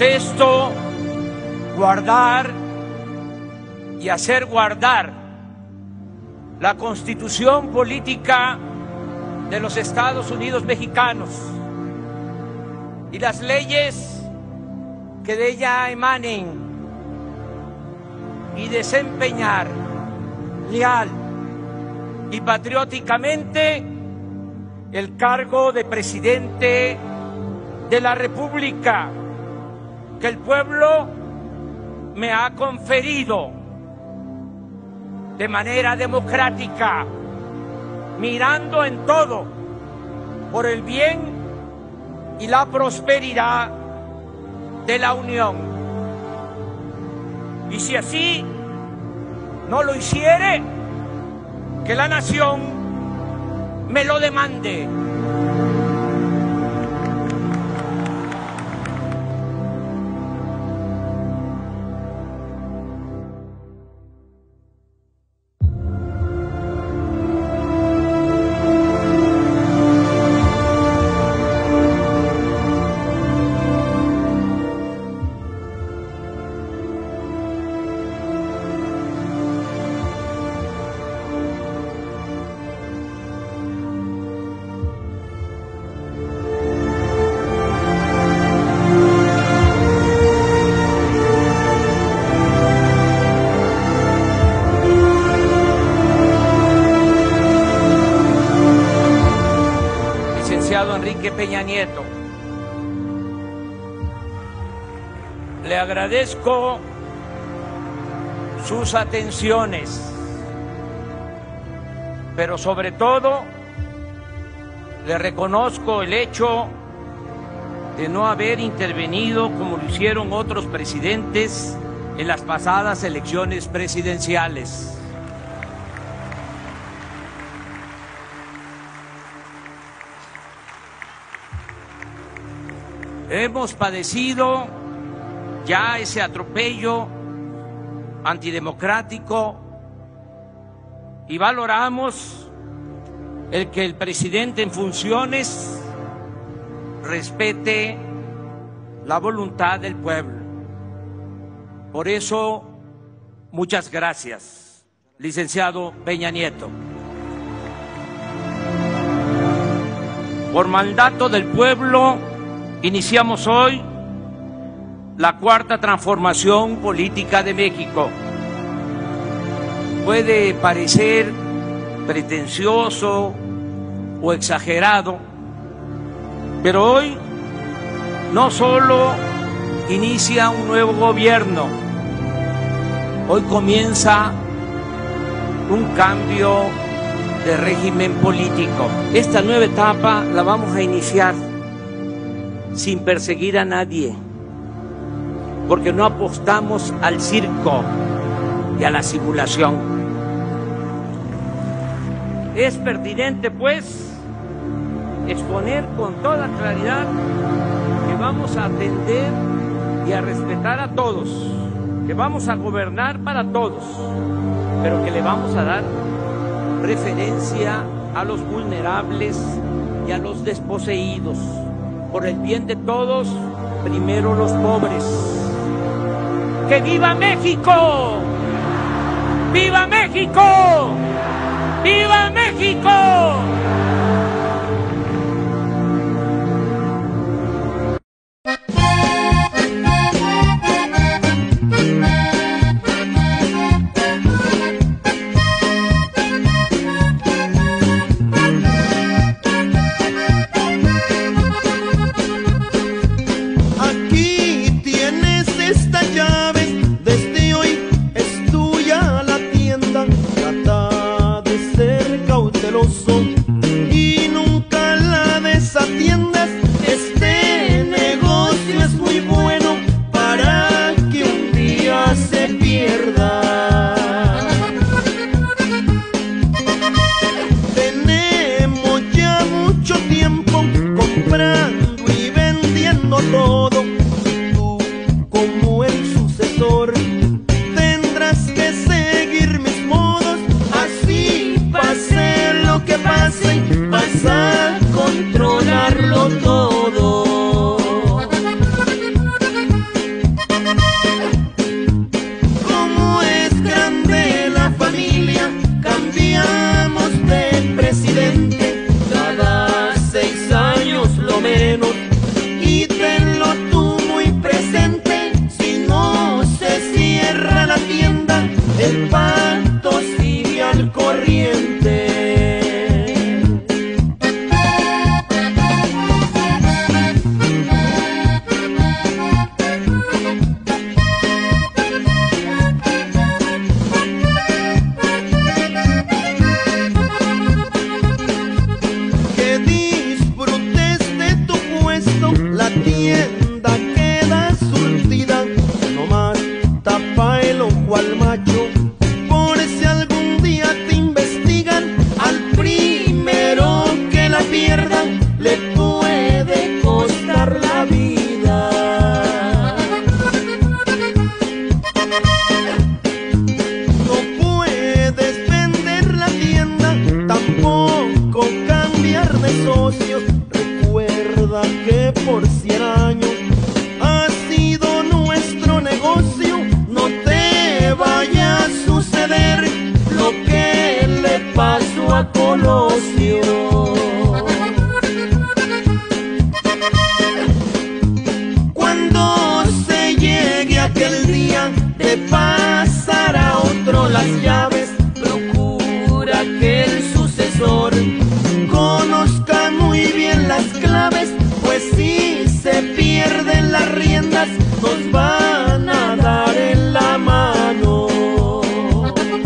esto, guardar y hacer guardar la Constitución política de los Estados Unidos mexicanos y las leyes que de ella emanen, y desempeñar leal y patrióticamente el cargo de presidente de la República que el pueblo me ha conferido de manera democrática, mirando en todo por el bien y la prosperidad de la Unión. Y si así no lo hiciere, que la nación me lo demande. Enrique Peña Nieto, le agradezco sus atenciones, pero sobre todo le reconozco el hecho de no haber intervenido como lo hicieron otros presidentes en las pasadas elecciones presidenciales. Hemos padecido ya ese atropello antidemocrático y valoramos el que el presidente en funciones respete la voluntad del pueblo. Por eso, muchas gracias, licenciado Peña Nieto. Por mandato del pueblo, iniciamos hoy la cuarta transformación política de México. Puede parecer pretencioso o exagerado, pero hoy no solo inicia un nuevo gobierno, hoy comienza un cambio de régimen político. Esta nueva etapa la vamos a iniciar sin perseguir a nadie, porque no apostamos al circo y a la simulación. Es pertinente, pues, exponer con toda claridad que vamos a atender y a respetar a todos, que vamos a gobernar para todos, pero que le vamos a dar preferencia a los vulnerables y a los desposeídos. Por el bien de todos, primero los pobres. ¡Que viva México! ¡Viva México! ¡Viva México! Trata de ser cauteloso el pacto sigue al corriente. Que disfrutes de tu puesto, la tienda queda surtida. No más tapa el ojo al macho, por si algún día te investigan. Al primero que la pierda le puede costar la vida. No puedes vender la tienda, tampoco cambiar de socios. Recuerda que por 100 años ha sido nuestro negocio. No te vaya a suceder lo que le pasó a Colosio. Cuando se llegue aquel día de pasar a otro las llaves, procura que el sucesor conozca muy bien las claves, pues si se pierden las riendas nos va